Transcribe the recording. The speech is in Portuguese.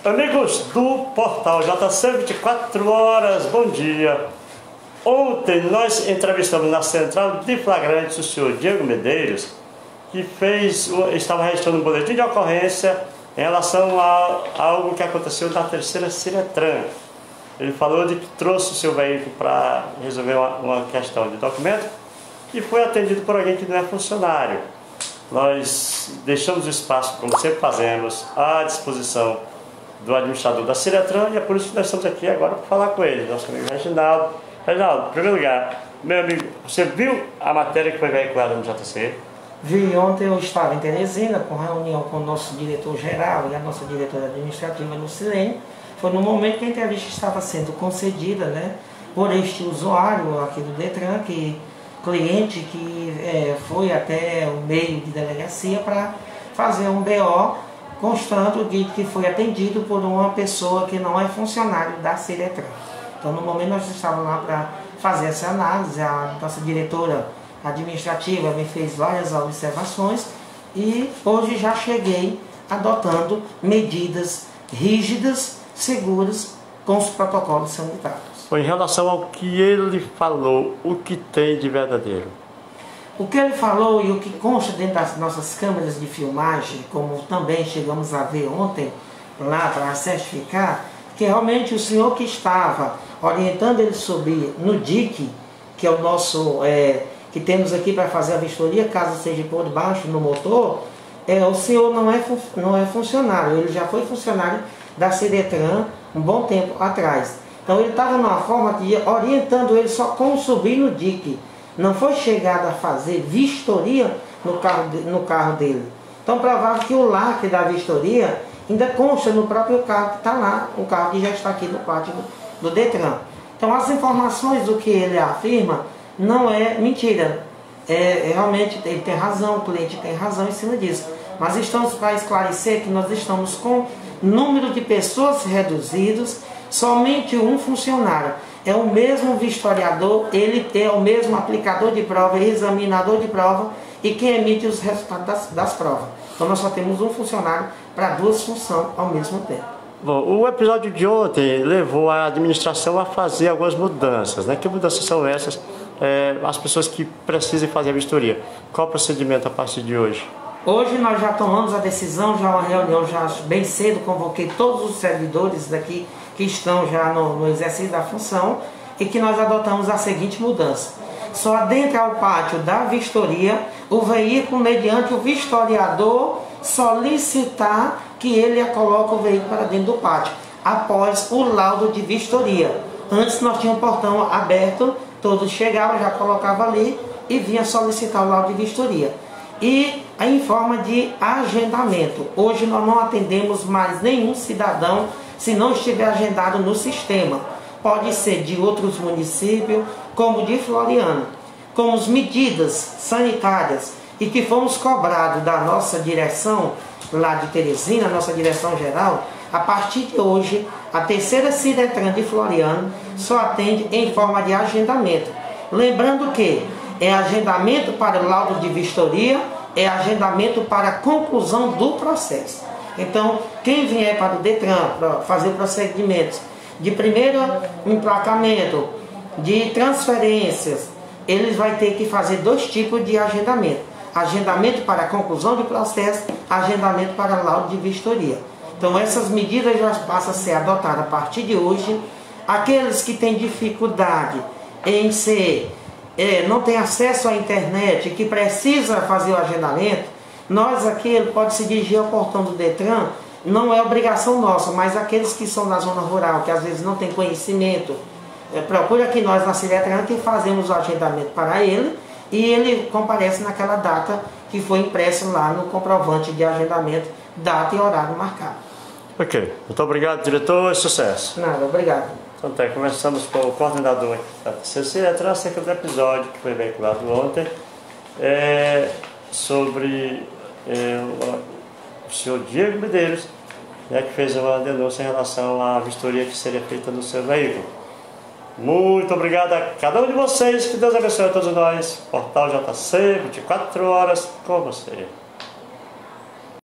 Amigos do portal JC 24 horas, bom dia. Ontem nós entrevistamos na central de flagrantes o senhor Diego Medeiros, que estava registrando um boletim de ocorrência em relação a algo que aconteceu na terceira Ciretran. Ele falou de que trouxe o seu veículo para resolver uma questão de documento e foi atendido por alguém que não é funcionário. Nós deixamos o espaço, como sempre fazemos, à disposição do administrador da Ciretran, e é por isso que nós estamos aqui agora para falar com ele, nosso amigo Reginaldo. Reginaldo, em primeiro lugar, meu amigo, você viu a matéria que foi veiculada no JC? Vi, ontem eu estava em Teresina, com reunião com o nosso diretor-geral e a nossa diretora administrativa, Lucilene. Foi no momento que a entrevista estava sendo concedida, né, por este usuário aqui do Detran, cliente que foi até o meio de delegacia para fazer um BO, constando de que foi atendido por uma pessoa que não é funcionário da Ciretran. Então, no momento nós estávamos lá para fazer essa análise, a nossa diretora administrativa me fez várias observações e hoje já cheguei adotando medidas rígidas, seguras, com os protocolos sanitários. Em relação ao que ele falou, o que tem de verdadeiro? O que ele falou e o que consta dentro das nossas câmeras de filmagem, como também chegamos a ver ontem lá para certificar, que realmente o senhor que estava orientando ele subir no DIC, que é o nosso, que temos aqui para fazer a vistoria, caso seja por baixo no motor, o senhor não é funcionário, ele já foi funcionário da Ciretran um bom tempo atrás. Então ele estava numa forma de orientando ele só como subir no DIC. Não foi chegado a fazer vistoria no carro dele. Então provável que o lacre da vistoria ainda consta no próprio carro que está lá, o carro que já está aqui no pátio do Detran. Então as informações do que ele afirma não é mentira. Realmente ele tem razão, o cliente tem razão em cima disso. Mas estamos para esclarecer que nós estamos com número de pessoas reduzidos, somente um funcionário. É o mesmo vistoriador, ele é o mesmo aplicador de prova e examinador de prova e quem emite os resultados das provas. Então nós só temos um funcionário para duas funções ao mesmo tempo. Bom, o episódio de ontem levou a administração a fazer algumas mudanças, né? Que mudanças são essas? As pessoas que precisem fazer a vistoria. Qual o procedimento a partir de hoje? Hoje nós já tomamos a decisão, já uma reunião já bem cedo, convoquei todos os servidores daqui que estão já no exercício da função e que nós adotamos a seguinte mudança. Só adentra ao pátio da vistoria o veículo mediante o vistoriador solicitar que ele coloque o veículo para dentro do pátio, após o laudo de vistoria. Antes nós tínhamos um portão aberto, todos chegavam, já colocavam ali e vinha solicitar o laudo de vistoria. E em forma de agendamento. Hoje nós não atendemos mais nenhum cidadão se não estiver agendado no sistema. Pode ser de outros municípios, como de Floriano. Com as medidas sanitárias e que fomos cobrados da nossa direção lá de Teresina, nossa direção geral, a partir de hoje, a terceira Ciretran de Floriano só atende em forma de agendamento. Lembrando que é agendamento para o laudo de vistoria, é agendamento para a conclusão do processo. Então, quem vier para o Detran para fazer procedimentos de primeiro emplacamento, de transferências, eles vão ter que fazer dois tipos de agendamento. Agendamento para a conclusão do processo, agendamento para laudo de vistoria. Então, essas medidas já passam a ser adotadas a partir de hoje. Aqueles que têm dificuldade em não tem acesso à internet, que precisa fazer o agendamento, nós aqui, ele pode se dirigir ao portão do Detran, não é obrigação nossa, mas aqueles que são da zona rural, que às vezes não tem conhecimento, procura aqui nós na Ciretran que fazemos o agendamento para ele e ele comparece naquela data que foi impresso lá no comprovante de agendamento, data e horário marcado. Ok, muito obrigado, diretor, e sucesso. Nada, obrigado. Então tá, começamos com o coordenador da Ciretran acerca do episódio que foi veiculado ontem sobre o senhor Diego Medeiros, né, que fez uma denúncia em relação à vistoria que seria feita no seu veículo. Muito obrigado a cada um de vocês, que Deus abençoe a todos nós. Portal JC, 24 horas com você.